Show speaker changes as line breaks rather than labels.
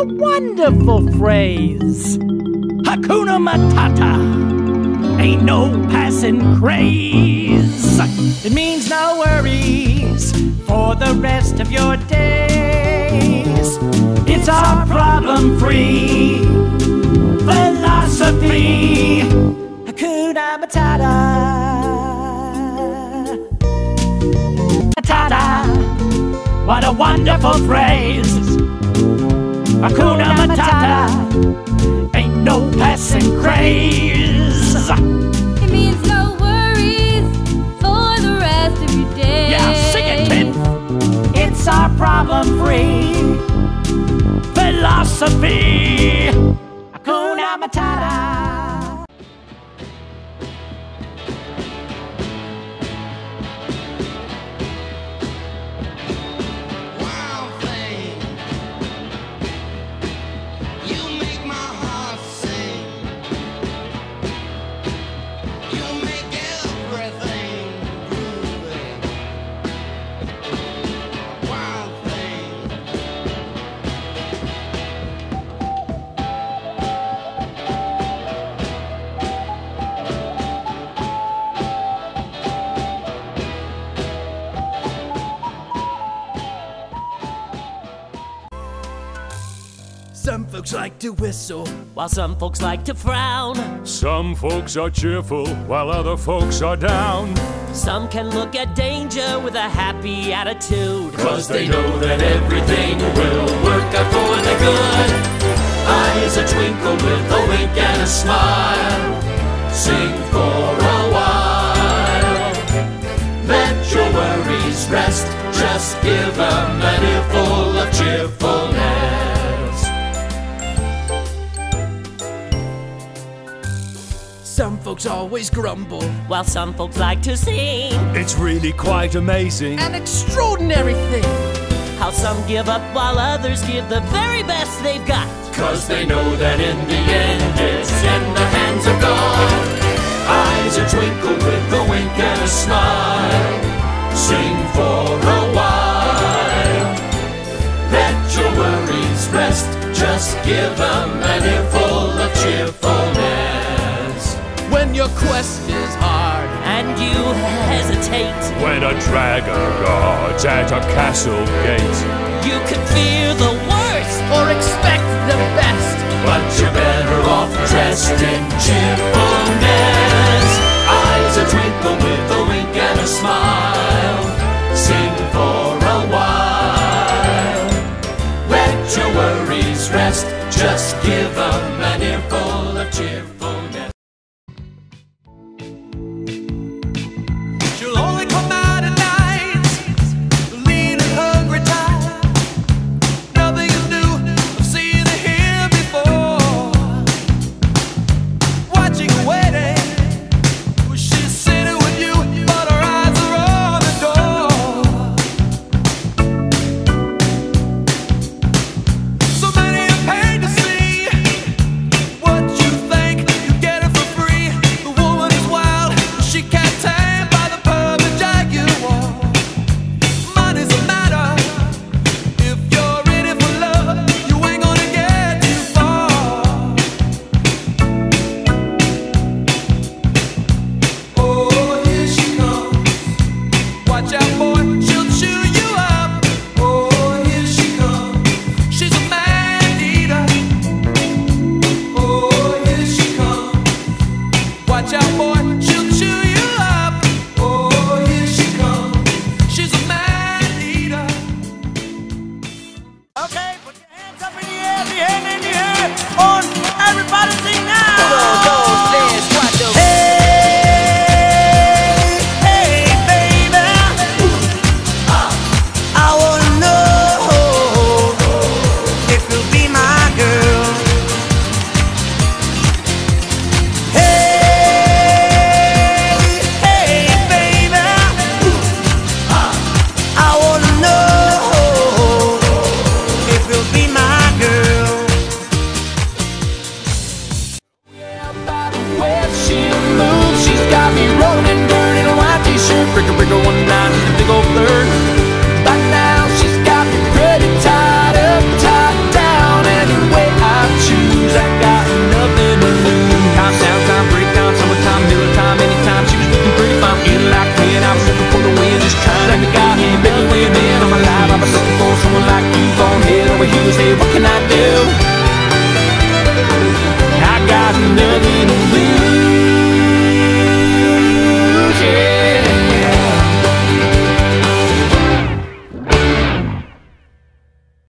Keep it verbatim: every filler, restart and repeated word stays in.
a wonderful phrase. Hakuna Matata ain't no passing craze. It means no worries for the rest of your days. It's our problem-free philosophy. Hakuna Matata. Matata, what a wonderful phrase. Hakuna Matata ain't no passing craze.
It means no worries for the rest of your day.
Yeah, sing it, kid. It's our problem-free philosophy. Hakuna Matata.
Some folks like to whistle,
while some folks like to frown.
Some folks are cheerful, while other folks are down.
Some can look at danger with a happy attitude,
'cause they know that everything will work out for the good. Eyes a twinkle with a wink and a smile. Sing for a while. Let your worries rest. Just give them an earful of cheerfulness. Some folks always grumble,
while some folks like to sing.
It's really quite amazing,
an extraordinary thing,
how some give up while others give the very best they've got.
'Cause they know that in the end it's in the hands of God. Eyes a twinkle with a wink and a smile. Sing for a while. Let your worries rest. Just give them an earful of cheerfulness. When your quest is hard
and you hesitate,
when a dragon guards at a castle gate,
you could fear the worst
or expect the best, but you're better off dressed in cheerfulness. Eyes a twinkle with a wink and a smile. Sing for a while. Let your worries rest. Just give them an earful of cheerfulness.